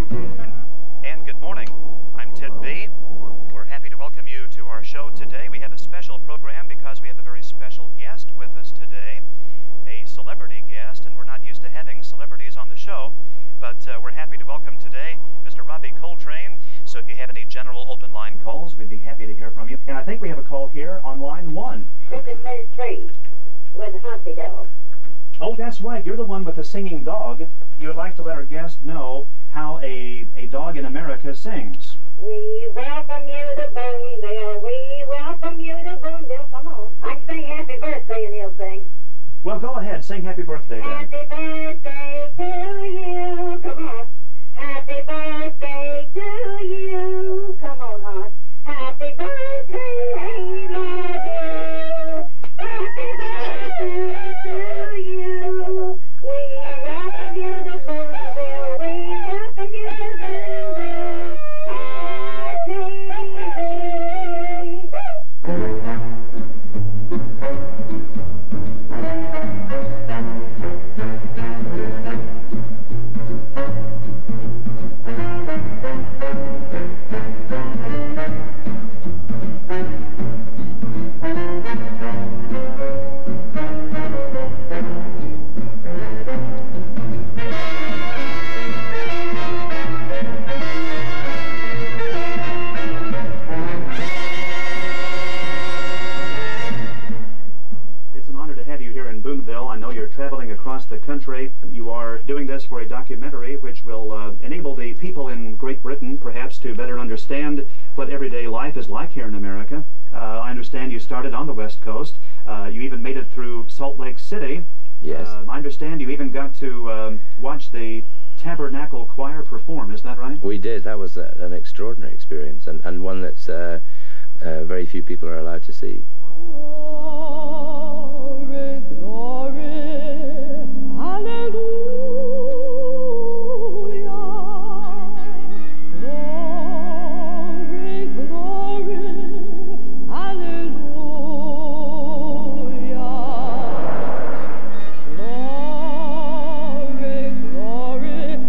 And good morning. I'm Ted B. We're happy to welcome you to our show today. We have a special program because we have a very special guest with us today, a celebrity guest, and we're not used to having celebrities on the show, but we're happy to welcome today Mr. Robbie Coltrane. So if you have any general open line calls, we'd be happy to hear from you. And I think we have a call here on line 1. This is Ms. 3 with the Hussy Devil. Oh, that's right. You're the one with the singing dog. You would like to let our guest know how a dog in America sings. We welcome you to Boonville. We welcome you to Boonville. Come on. I can sing happy birthday and he'll sing. Well, go ahead. Sing happy birthday then. Happy birthday to you. Come on. Happy birthday to you. Come on, hon. Happy birthday, we love you. Happy birthday to you. We welcome you to Boonville. We welcome you to Boonville. Traveling across the country. You are doing this for a documentary which will enable the people in Great Britain perhaps to better understand what everyday life is like here in America. I understand you started on the West Coast. You even made it through Salt Lake City. Yes. I understand you even got to watch the Tabernacle Choir perform. Is that right? We did. That was an extraordinary experience and one that's very few people are allowed to see. Glory, glory, hallelujah. Glory, glory, hallelujah. Glory, glory,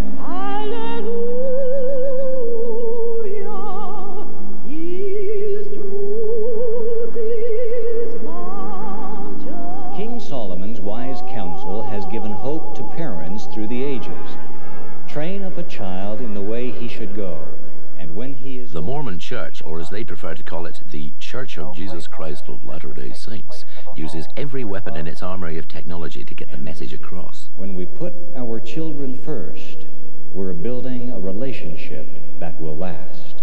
hallelujah. He's through these mountains. King Solomon's wise counsel has given hope to parents through the ages. Train up a child in the way he should go, and when he is... The Mormon Church, or as they prefer to call it, the Church of Jesus Christ of Latter-day Saints, uses every weapon in its armory of technology to get the message across. When we put our children first, we're building a relationship that will last.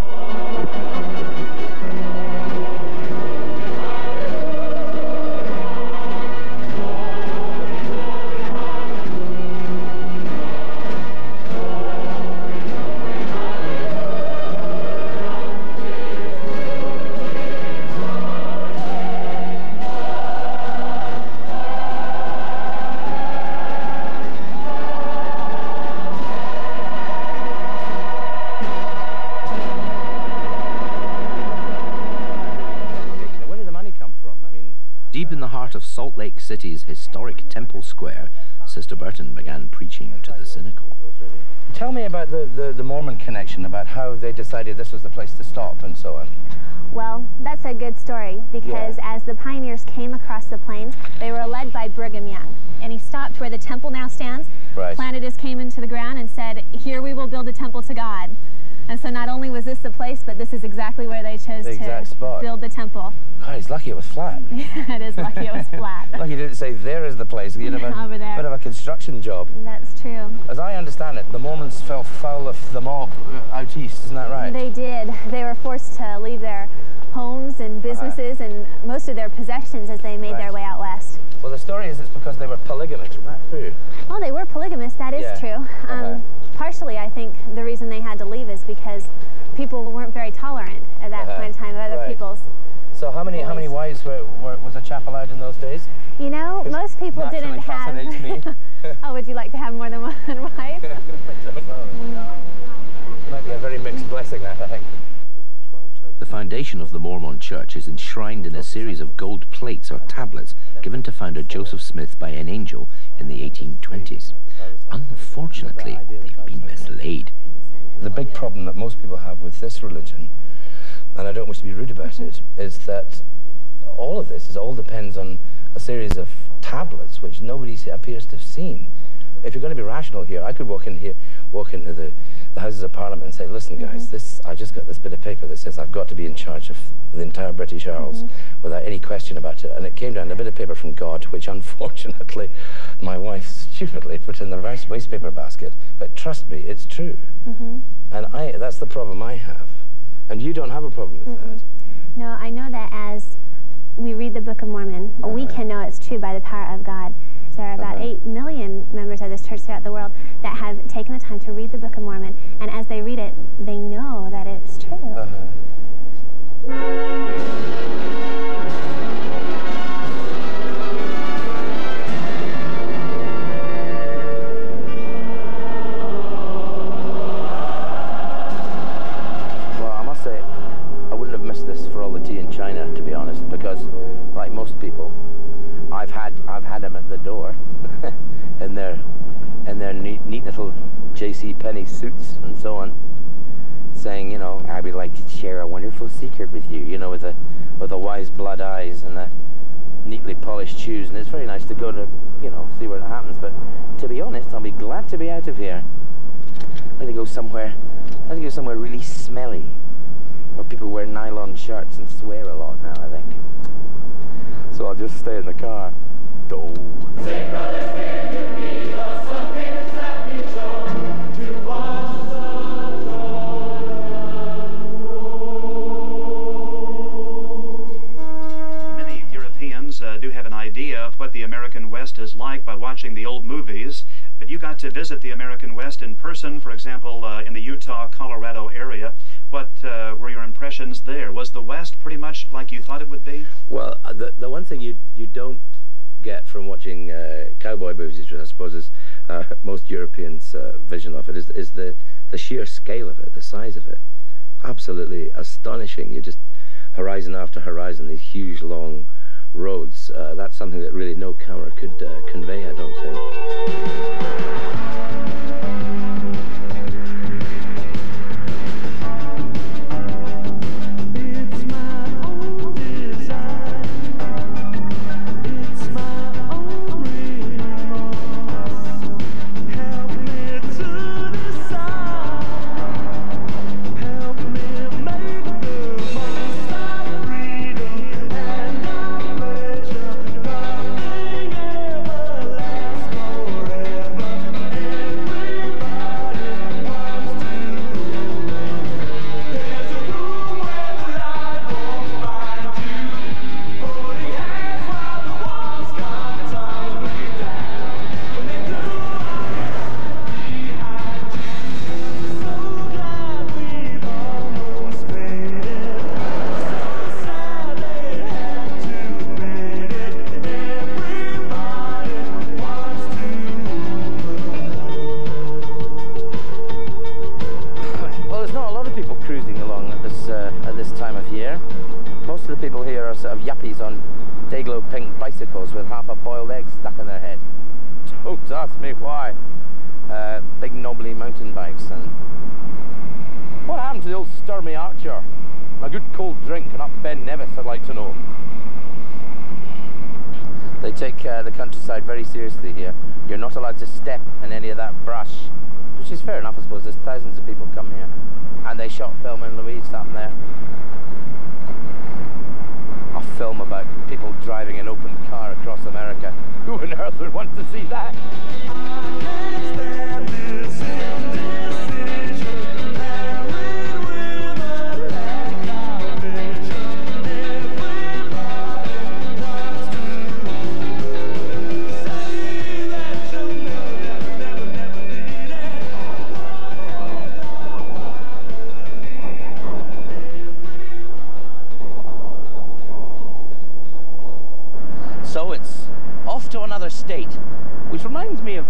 Deep in the heart of Salt Lake City's historic Temple Square, Sister Burton began preaching to the cynical. Tell me about the Mormon connection, about how they decided this was the place to stop and so on. Well, that's a good story because as the pioneers came across the plains, they were led by Brigham Young. And he stopped where the temple now stands, planted his cane into the ground and said, "Here we will build a temple to God." And so not only was this the place, but this is exactly where they chose to build the temple. God, he's lucky it was flat. Yeah, it is lucky it was flat. Lucky he didn't say, there is the place. You'd have a Over there. bit of a construction job. That's true. As I understand it, the Mormons fell foul of the mob out east, isn't that right? They did. They were forced to leave their homes and businesses and most of their possessions as they made their way out west. Well, the story is it's because they were polygamous. Is that true? Well, they were polygamous, that is true. Partially, I think the reason they had to leave is because people weren't very tolerant at that point in time of other people's. So how many wives was a chap allowed in those days? You know, most people didn't have... Fascinates me. Oh, would you like to have more than one wife? I don't know. Might be a very mixed blessing, that, I think. The foundation of the Mormon Church is enshrined in a series of gold plates or tablets given to founder Joseph Smith by an angel in the 1820s. Unfortunately, they've been mislaid. the big problem that most people have with this religion, and I don't wish to be rude about it, is that all of this all depends on a series of tablets which nobody appears to have seen. If you're going to be rational here, I could walk into the Houses of Parliament and say, listen guys, I just got this bit of paper that says I've got to be in charge of the entire British Isles without any question about it. And it came down to a bit of paper from God, which unfortunately my wife stupidly put in the reverse wastepaper basket. But trust me, it's true. And that's the problem I have. And you don't have a problem with that. No, I know that as we read the Book of Mormon, we can know it's true by the power of God. There are about 8 million members of this church throughout the world that have taken the time to read the Book of Mormon, and as they read it, they know that it's true. Well, I must say, I wouldn't have missed this for all the tea in China, to be honest, because, like most people, I've had them at the door in their neat little J.C. Penney suits and so on, saying, you know, I would like to share a wonderful secret with you, you know, with the wise blood eyes and the neatly polished shoes, and it's very nice to go to, you know, see what happens. But to be honest, I'll be glad to be out of here. I'd like to go somewhere really smelly, where people wear nylon shirts and swear a lot now, I think. So I'll just stay in the car. Many Europeans do have an idea of what the American West is like by watching the old movies, but you got to visit the American West in person, for example, in the Utah, Colorado area. What were your impressions there? Was the West pretty much like you thought it would be? Well, the one thing you don't get from watching cowboy movies, which I suppose is most Europeans' vision of it, is the sheer scale of it, the size of it. Absolutely astonishing. You just horizon after horizon, these huge long roads. That's something that really no camera could convey, I don't think. People here are sort of yuppies on day-glow pink bicycles with half a boiled egg stuck in their head. Don't ask me why. Big knobbly mountain bikes. And what happened to the old Sturmy Archer? A good cold drink and up Ben Nevis, I'd like to know. They take the countryside very seriously here. You're not allowed to step in any of that brush, which is fair enough, I suppose. There's thousands of people come here, and they shot Thelma and Louise up there. A film about people driving an open car across America. Who on earth would want to see that? So it's off to another state, which reminds me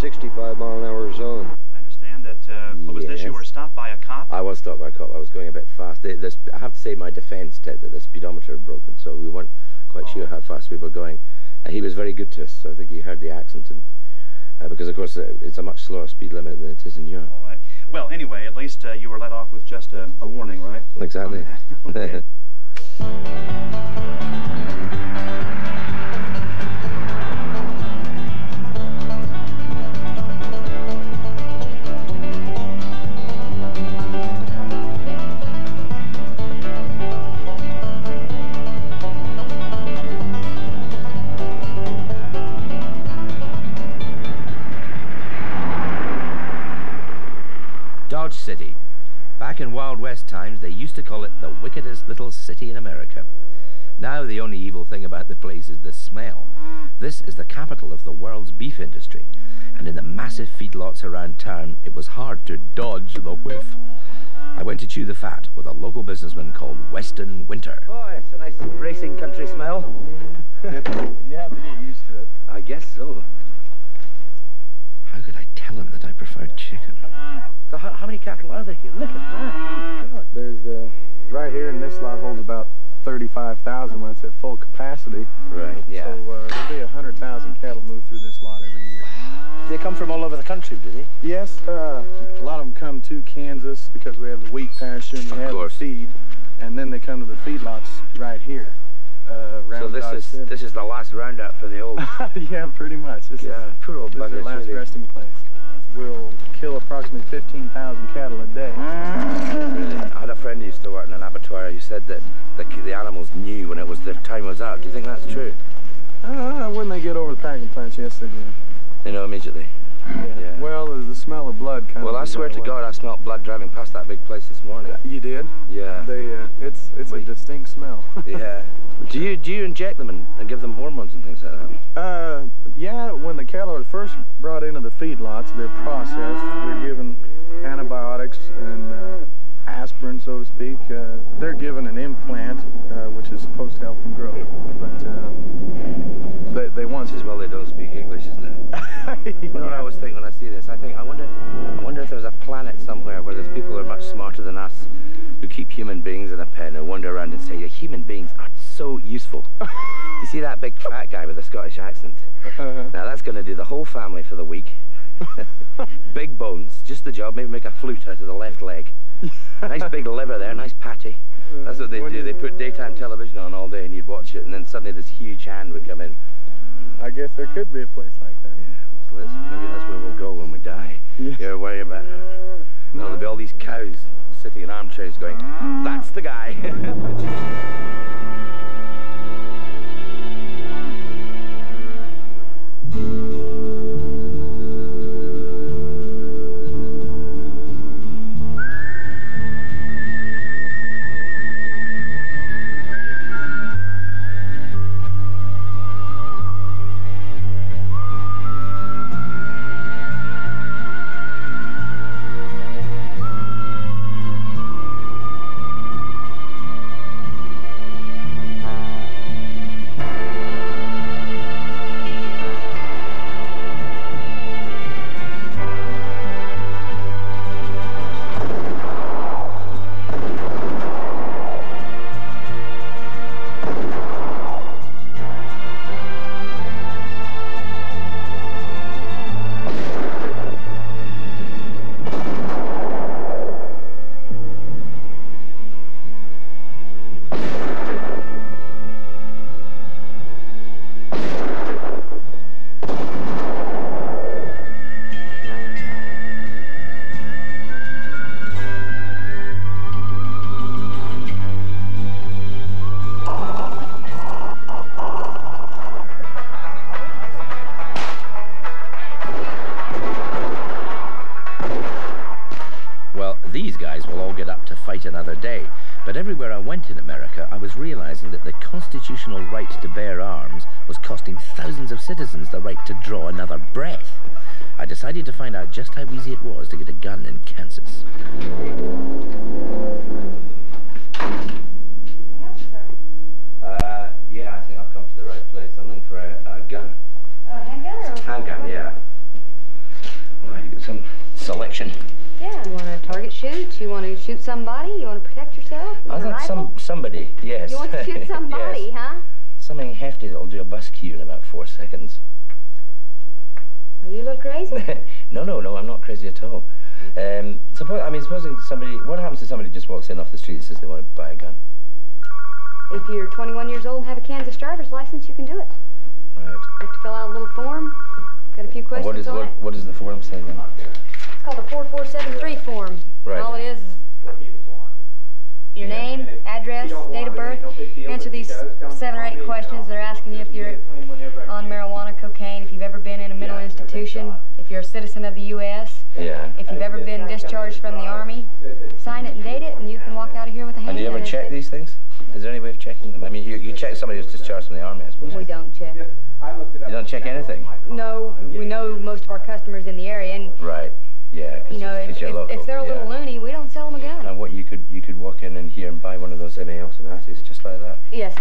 65-mile-an-hour zone. I understand that, what was this? You were stopped by a cop? I was stopped by a cop. I was going a bit fast. I have to say my defence, Ted, that the speedometer had broken, so we weren't quite sure how fast we were going. He was very good to us, so I think he heard the accent, and because, of course, it's a much slower speed limit than it is in Europe. All right. Well, anyway, at least you were let off with just a warning, right? Exactly. Okay. Dodge City. Back in Wild West times, they used to call it the wickedest little city in America. Now the only evil thing about the place is the smell. This is the capital of the world's beef industry, and in the massive feedlots around town, it was hard to dodge the whiff. I went to chew the fat with a local businessman called Weston Winter. Oh, it's a nice racing country smell. You have to get used to it. I guess so. How could I tell him that I preferred chicken? So how many cattle are there here? Look at that. God. There's right here in this lot holds about 35,000 when it's at full capacity. Right, yeah. So there'll be 100,000 cattle move through this lot every year. They come from all over the country, do they? Yes, a lot of them come to Kansas because we have the wheat pasture and we have the feed, and then they come to the feedlots right here. So this is the last roundup for the old. Yeah, pretty much. This is poor old this is their last resting place. We'll kill approximately 15,000 cattle a day. Really? I had a friend who used to work in an abattoir who said that the animals knew when their time was up. Do you think that's true? When they get over the packing plants, yes, they do. They know immediately. Yeah. Well, the smell of blood kind of. Well, I swear to God, I smelled blood driving past that big place this morning. You did? Yeah. It's a distinct smell. Yeah. Do you inject them and give them hormones and things like that? Yeah. When the cattle are first brought into the feedlots, they're processed. They're given antibiotics and aspirin, so to speak. They're given an implant, which is supposed to help them grow. But they want. As well, they don't speak English, isn't it? You know what I always think when I see this? I wonder if there's a planet somewhere where there's people who are much smarter than us, who keep human beings in a pen and wander around and say, human beings are so useful. You see that big fat guy with a Scottish accent? Now that's going to do the whole family for the week. Big bones, just the job, maybe make a flute out of the left leg. Nice big liver there, nice patty. That's what they do. They put daytime television on all day and you'd watch it, and then suddenly this huge hand would come in. I guess there could be a place like that. Yeah, so maybe that's where we'll go when we die. Yeah. You're worried about her. No, there'll be all these cows sitting in armchairs going, that's the guy. These guys will all get up to fight another day. But everywhere I went in America, I was realizing that the constitutional right to bear arms was costing thousands of citizens the right to draw another breath. I decided to find out just how easy it was to get a gun in Kansas. Yeah, I think I've come to the right place. I'm looking for a gun. A handgun or a handgun? Yeah. selection. Yeah. You want to target shoot? You want to shoot somebody? You want to protect yourself? You I think somebody, yes. You want to shoot somebody, yes. huh? Something hefty that'll do a bus cue in about 4 seconds. Are you a little crazy? No, I'm not crazy at all. Supposing somebody, what happens to somebody who just walks in off the street and says they want to buy a gun? If you're 21 years old and have a Kansas driver's license, you can do it. Right. You have to fill out a little form. Got a few questions on it. What does the form say then? It's called the 4473 form. Right. And all it is your name, address, date of birth. Answer these 7 or 8 questions. They're asking you if you're on marijuana, cocaine, if you've ever been in a mental institution, if you're a citizen of the U.S., if you've ever been discharged from the Army. Sign it and date it, and you can walk out of here with a handgun. And do you ever check these things? Is there any way of checking them? I mean, you check somebody who's discharged from the Army, I suppose. We don't check. You don't check anything? No, we know most of our customers in the area, and right. Yeah, because you're local. If they're a little loony, we don't sell them a gun. And what you could walk in here and buy one of those semi-automatics just like that. Yes.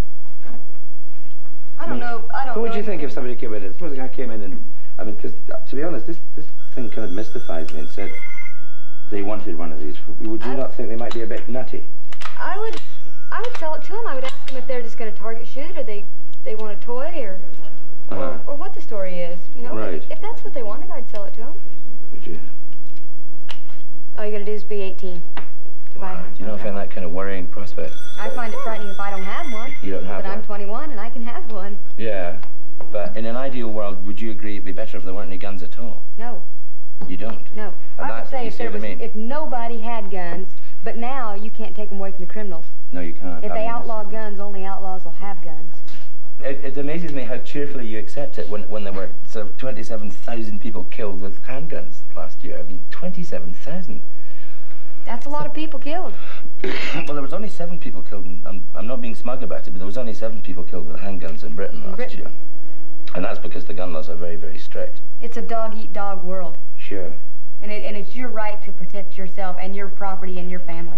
I don't know. What would you think if somebody came in? Suppose a guy came in and, I mean, because to be honest, this thing kind of mystifies me and said they wanted one of these. Would you not think they might be a bit nutty? I would sell it to them. I would ask them if they're just going to target shoot, or they want a toy, or what the story is. You know, right. If that's what they wanted, I'd sell it to them. Would you? All you got to do is be 18 to buy it. You don't find that kind of worrying prospect? I find it frightening if I don't have one. You don't have one? But I'm 21 and I can have one. Yeah, but in an ideal world, would you agree it'd be better if there weren't any guns at all? No. You don't? No. And I would say if nobody had guns, but now you can't take them away from the criminals. No, you can't. If they outlaw guns, only outlaws will have guns. It amazes me how cheerfully you accept it when there were sort of 27,000 people killed with handguns last year. I mean, 27,000. That's a lot of people killed. Well, there was only 7 people killed, and I'm not being smug about it, but there was only 7 people killed with handguns in Britain last year. And that's because the gun laws are very, very strict. It's a dog-eat-dog world. Sure. And it's your right to protect yourself and your property and your family.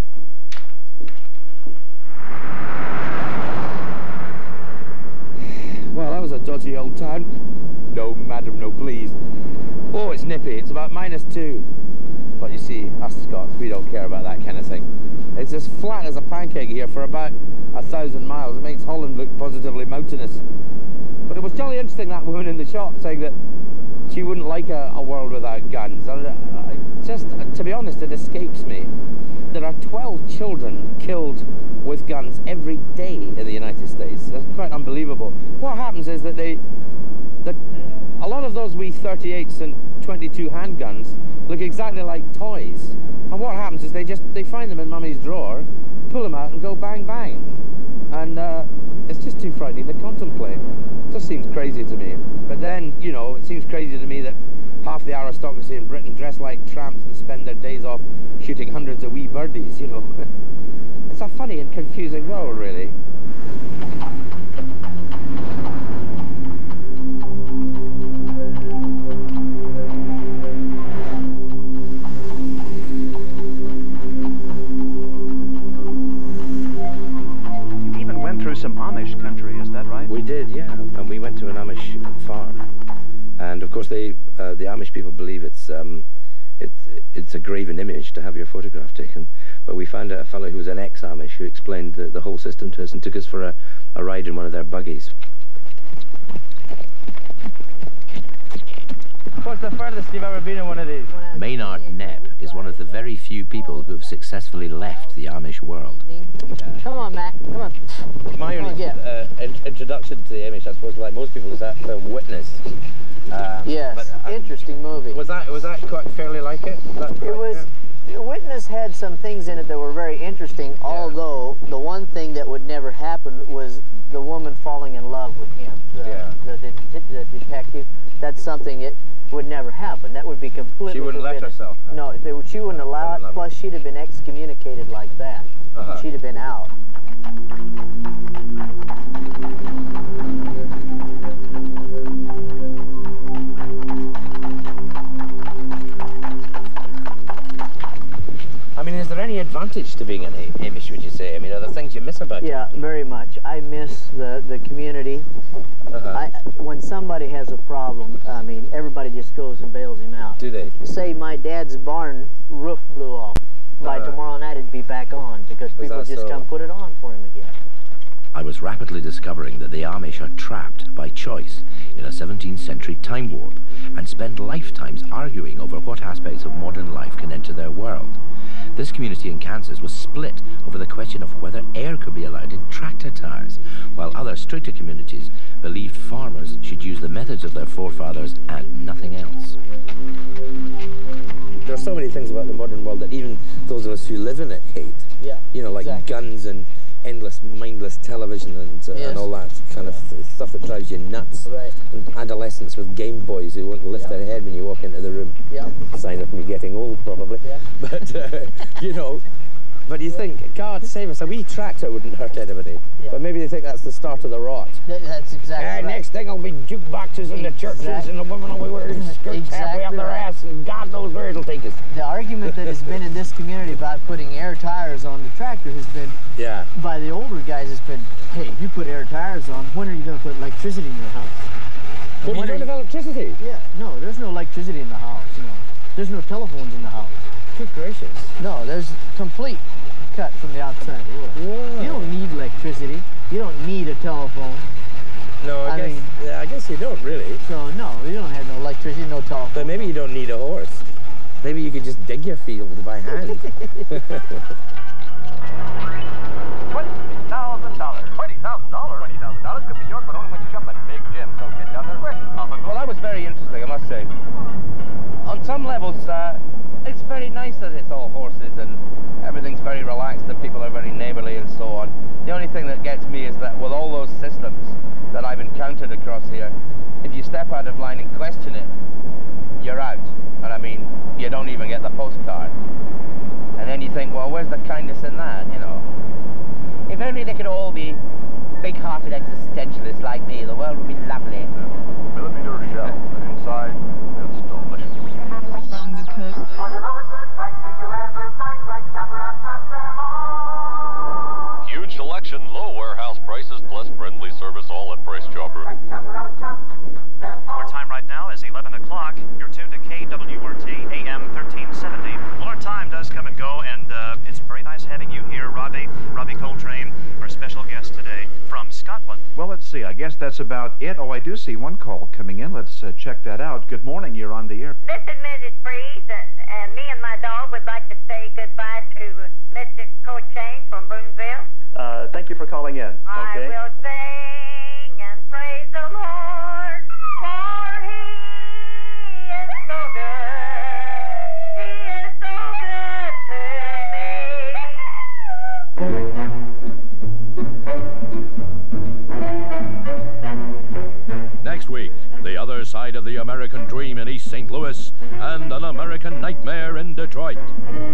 Well, that was a dodgy old town. No, madam, no, please. Oh, it's nippy. It's about -2. But you see, us Scots, we don't care about that kind of thing. It's as flat as a pancake here for about 1,000 miles. It makes Holland look positively mountainous. But it was jolly interesting, that woman in the shop saying that she wouldn't like a world without guns. And just, to be honest, it escapes me. There are 12 children killed with guns every day in the United States. That's quite unbelievable. What happens is that a lot of those wee 38s and 22 handguns look exactly like toys. And what happens is they find them in mummy's drawer, pull them out and go bang bang. And it's just too frightening to contemplate. It just seems crazy to me. But then, you know, it seems crazy to me that half the aristocracy in Britain dress like tramps and spend their days off shooting hundreds of wee birdies, you know. It's a funny and confusing world, really. You even went through some Amish country, is that right? We did, yeah. And we went to an Amish farm. And of course, the Amish people believe it's a graven image to have your photograph taken. But we found a fellow who was an ex-Amish who explained the whole system to us and took us for a ride in one of their buggies. What's the furthest you've ever been in one of these? Maynard Knapp is one of the very few people who have successfully left the Amish world. Come on, Matt. Come on. My only introduction to the Amish, I suppose, like most people, is that film Witness. Yes, interesting movie. Was that quite fairly like it? It was. Witness had some things in it that were very interesting, although the one thing that would never happen was the woman falling in love with him, the detective. That's something that would never happen. That would be completely She wouldn't forbidden. let herself. No, she wouldn't allow it, plus she'd have been excommunicated like that. She'd have been out. I mean, is there any advantage to being an Amish, would you say? I mean, are there things you miss about it? Yeah, very much. I miss the community. when somebody has a problem, I mean, everybody just goes and bails him out. Do they? Say my dad's barn roof blew off. By tomorrow night it'd be back on because people just come put it on for him again. I was rapidly discovering that the Amish are trapped by choice in a 17th century time warp and spend lifetimes arguing over what aspects of modern life can enter their world. This community in Kansas was split over the question of whether air could be allowed in tractor tires, while other stricter communities believed farmers should use the methods of their forefathers and nothing else. There are so many things about the modern world that even those of us who live in it hate. Yeah. You know, like guns and endless, mindless television and all that kind of stuff that drives you nuts. Right. And adolescents with Game Boys who won't lift their head when you walk into the room. Yeah. Sign of me getting old, probably. Yeah. But, you know, but you think, God save us, a wee tractor wouldn't hurt anybody. Yeah. But maybe they think that's the start of the rot. That's exactly right. Next thing will be jukeboxes in the churches and the women will be wearing skirts halfway up their ass and God knows where it'll take us. The argument that has been in this community about putting air tires on the tractor has been, by the older guys, has been, hey, if you put air tires on, when are you going to put electricity in your house? Well, you don't have electricity? Yeah, no, there's no electricity in the house, no. There's no telephones in the house. Good gracious. No, there's complete cut from the outside world. Whoa. You don't need electricity. You don't need a telephone. No, I guess you don't really. So no, you don't have no electricity, no telephone. But maybe you don't need a horse. Maybe you could just dig your field by hand. $20,000. $20,000 could be yours, but only when you shop at Big Jim. So get down there quick. Well, that was very interesting, I must say. On some levels, it's very nice that it's all horses and everything's very relaxed and people are very neighborly and so on. The only thing that gets me is that with all those systems that I've encountered across here, if you step out of line and question it, you're out. And I mean, you don't even get the postcard. And then you think, well, where's the kindness in that, you know? If only they could all be big-hearted existentialists like me, the world would be lovely. Millimeter shell, and inside, it's delicious. From the coast. Huge selection, low warehouse prices, plus friendly service, all at Price Chopper. Our time right now is 11 o'clock. You're tuned to KWRT AM 1370. Well, our time does come and go, and it's very nice having you here, Robbie Coltrane, our special guest today from Scotland. Well, let's see. I guess that's about it. Oh, I do see one call coming in. Let's check that out. Good morning. You're on the air. This is Mrs. Freeze, and me and my dog would like to say goodbye to Mr. Coltrane from Boonville. Thank you for calling in. I will sing and praise the Lord, for He is so good. He is so good to me. Next week, the other side of the American dream in East St. Louis and an American nightmare in Detroit.